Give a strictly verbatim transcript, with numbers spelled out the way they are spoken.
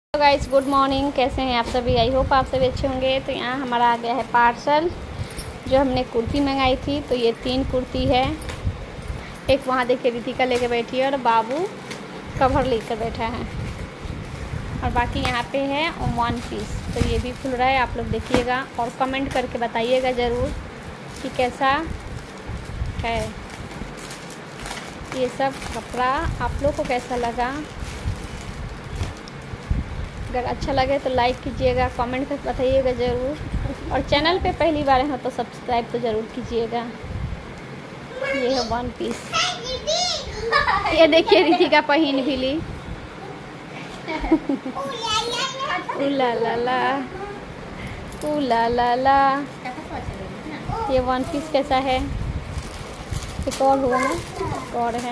तो guys good morning, कैसे हैं आप सभी। आई होप आप सभी अच्छे होंगे। तो यहाँ हमारा आ गया है पार्सल, जो हमने कुर्ती मंगाई थी। तो ये तीन कुर्ती है। एक वहाँ देखिए रितिका लेके बैठी है और बाबू कवर लेकर बैठा है, और बाकी यहाँ पे है वन पीस। तो ये भी खुल रहा है, आप लोग देखिएगा और कमेंट करके बताइएगा ज़रूर कि कैसा है ये सब कपड़ा, आप लोग को कैसा लगा। अगर अच्छा लगे तो लाइक कीजिएगा, कमेंट करके बताइएगा ज़रूर, और चैनल पे पहली बार हो तो सब्सक्राइब तो ज़रूर कीजिएगा। ये है वन पीस। ये देखिए रितिका पहन भी ली। उला ला ला उला ला ला। ये वन पीस कैसा है। एक और हुआ ना, एक और है।